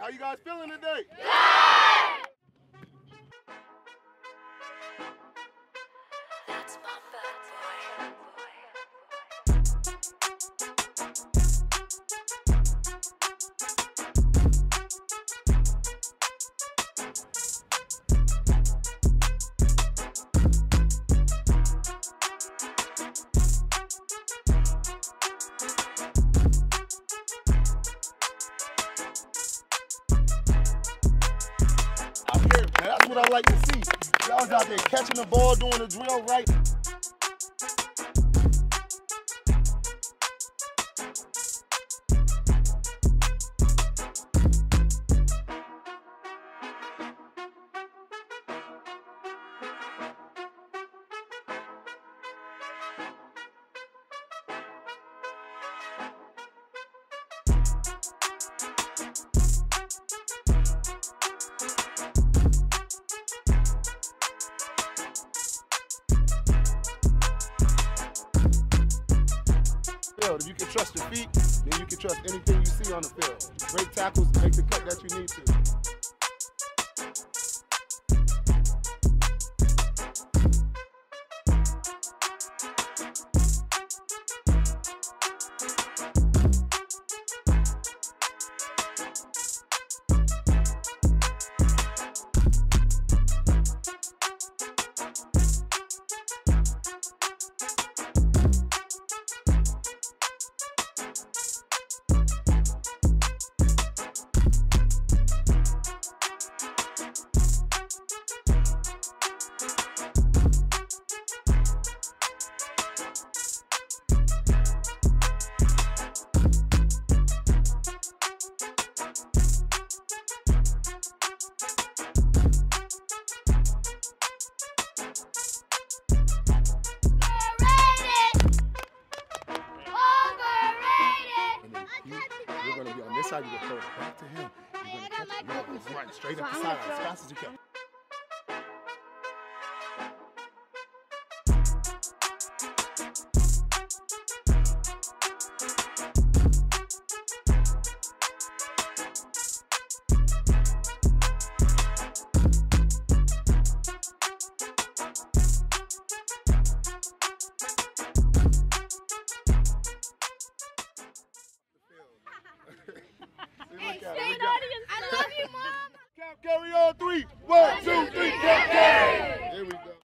How you guys feeling today? That's my bad boy. That's what I like to see. Y'all out there catching the ball, doing the drill right. If you can trust your feet, then you can trust anything you see on the field. Break tackles, make the cut that you need to. You're going to be on this side, you're going to throw it back to him. You're going to catch it. You're going to run straight up the side as fast as you can. Hey, state audience, I love you, Mom. Count Carey on 3. 1, 2, 3, count.